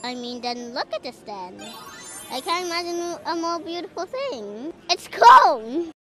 I mean, then look at this then. I can't imagine a more beautiful thing. It's cold!